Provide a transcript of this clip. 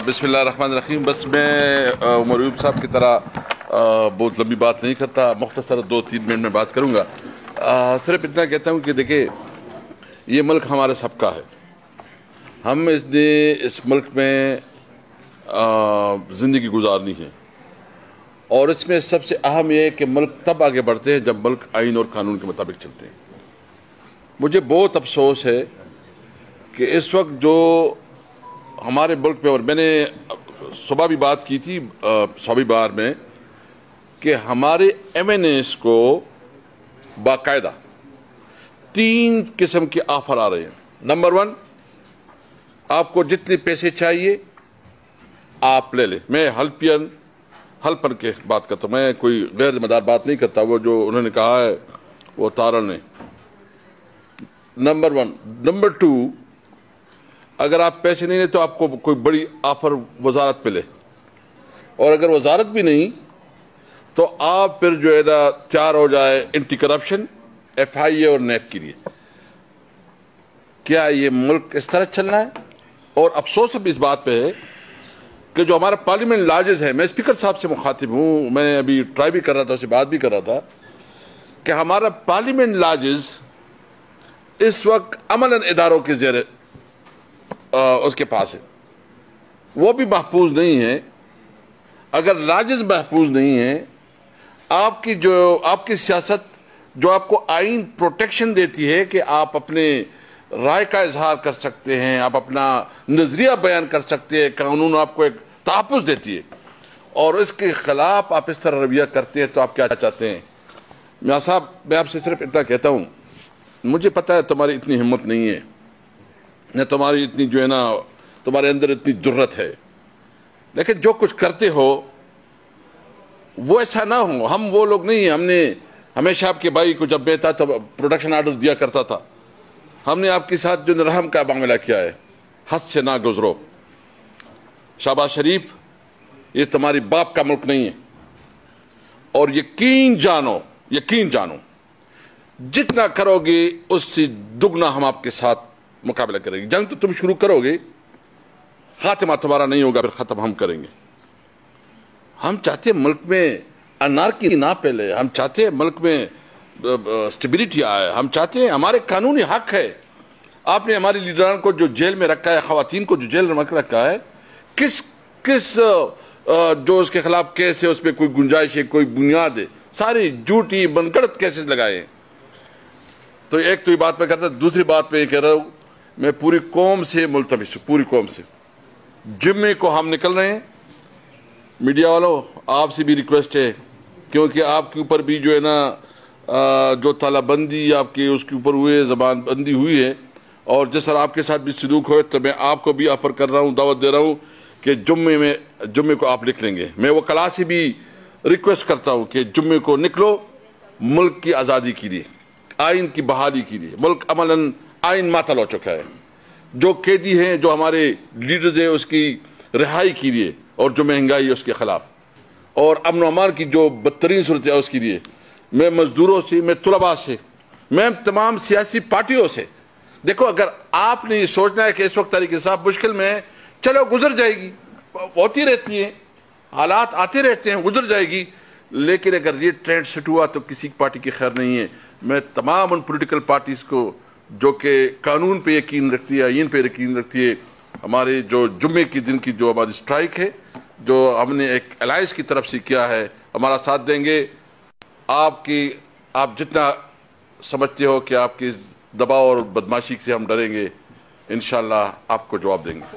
बिस्मिल्लाहिर्रहमानिर्रहीम। बस मैं उमर अयूब साहब की तरह बहुत लंबी बात नहीं करता, मुख्तसर 2-3 मिनट में बात करूँगा। सिर्फ इतना कहता हूँ कि देखिए, ये मुल्क हमारे सबका है। हम इस मुल्क में ज़िंदगी गुजारनी है और इसमें सबसे अहम यह है कि मुल्क तब आगे बढ़ते हैं जब मुल्क आइन और कानून के मुताबिक चलते हैं। मुझे बहुत अफसोस है कि इस वक्त जो हमारे मुल्क में, और मैंने सुबह भी बात की थी सौबी बार में, कि हमारे MNAs को बाकायदा 3 किस्म के ऑफर आ रहे हैं। नंबर 1, आपको जितने पैसे चाहिए आप ले लें। मैं हल्पन के बात करता हूँ, मैं कोई गैर जिम्मेदार बात नहीं करता। वो जो उन्होंने कहा है वो तारण ने, नंबर 1। नंबर 2, अगर आप पैसे नहीं लें तो आपको कोई बड़ी ऑफर वजारत मिले, और अगर वजारत भी नहीं तो आप फिर जो है ना तैयार हो जाए एंटी करप्शन, FIA और NAP के लिए। क्या ये मुल्क इस तरह चलना है? और अफसोस भी इस बात पे है कि जो हमारा पार्लियामेंट लाजेस है, मैं स्पीकर साहब से मुखातिब हूँ, मैं अभी ट्राई भी कर रहा था, उससे बात भी कर रहा था कि हमारा पार्लियामेंट लाजेस इस वक्त अमलन इदारों के ज़ेरे उसके पास है, वो भी महफूज नहीं है। अगर लाजिज महफूज नहीं है, आपकी सियासत जो आपको आइन प्रोटेक्शन देती है कि आप अपने राय का इजहार कर सकते हैं, आप अपना नजरिया बयान कर सकते हैं, कानून आपको एक तहफ़्फ़ुज़ देती है, और इसके खिलाफ आप इस तरह रवैया करते हैं तो आप क्या चाहते हैं? मियां साहब, मैं आपसे सिर्फ इतना कहता हूँ, मुझे पता है तुम्हारी इतनी हिम्मत नहीं है, न तुम्हारी इतनी जो है ना, तुम्हारे अंदर इतनी जुर्रत है, लेकिन जो कुछ करते हो वो ऐसा ना हो। हम वो लोग नहीं हैं। हमने हमेशा आपके भाई को जब मैं था तब प्रोडक्शन ऑर्डर दिया करता था। हमने आपके साथ जो रहम का मामला किया है, हद से ना गुजरो। शहबाज शरीफ, ये तुम्हारी बाप का मुल्क नहीं है, और यकीन जानो जितना करोगे उससे दुगना हम आपके साथ मुकाबला करेंगे। जंग तो तुम शुरू करोगे, खात्मा तुम्हारा नहीं होगा, फिर खत्म हम करेंगे। हम चाहते हैं मुल्क में अनार्की ना फैले, हम चाहते हैं मुल्क में स्टेबिलिटी आए, हम चाहते हैं, हमारे कानूनी हक है। आपने हमारे लीडरान को जो जेल में रखा है, खवातीन को जो जेल में रखा है, किस जो उसके खिलाफ केस है उसमें कोई गुंजाइश है, कोई बुनियाद है? सारी झूठी बनगढ़ंत केसेस लगाए हैं। तो एक तो ये बात मैं करता, दूसरी बात मैं ये कह रहा हूँ, मैं पूरी कौम से मुल्तमिस हूँ, पूरी कौम से। जुम्मे को हम निकल रहे हैं, मीडिया वालों आपसे भी रिक्वेस्ट है, क्योंकि आपके ऊपर भी जो है ना जो तालाबंदी आपके उसके ऊपर हुए, ज़बानबंदी हुई है, और जिस तरह आपके साथ भी सलूक हो, तो मैं आपको भी ऑफर कर रहा हूँ, दावत दे रहा हूँ कि जुम्मे को आप लिख लेंगे। मैं वो कला से भी रिक्वेस्ट करता हूँ कि जुम्मे को निकलो, मुल्क की आज़ादी के लिए, आइन की बहाली के लिए। मुल्क अमलन आइन मातल हो चुका है। जो कैदी हैं, जो हमारे लीडर्स हैं, उसकी रिहाई के लिए, और जो महंगाई है उसके खिलाफ, और अमन अमान की जो बदतरीन सूरत है उसके लिए, मैं मजदूरों से, मैं तलबा से, मैं तमाम सियासी पार्टियों से, देखो, अगर आपने ये सोचना है कि इस वक्त तरीके साहब मुश्किल में है, चलो गुजर जाएगी, होती रहती है, हालात आते रहते हैं, गुजर जाएगी, लेकिन अगर ये ट्रेंड सेट हुआ तो किसी पार्टी की खैर नहीं है। मैं तमाम उन पोलिटिकल पार्टीज़ को जो कि कानून पे यकीन रखती है, आइन पे यकीन रखती है, हमारे जो जुम्मे के दिन की जो हमारी स्ट्राइक है, जो हमने एक अलायंस की तरफ से किया है, हमारा साथ देंगे। आप जितना समझते हो कि आपकी दबाव और बदमाशी से हम डरेंगे, इंशाअल्लाह आपको जवाब देंगे।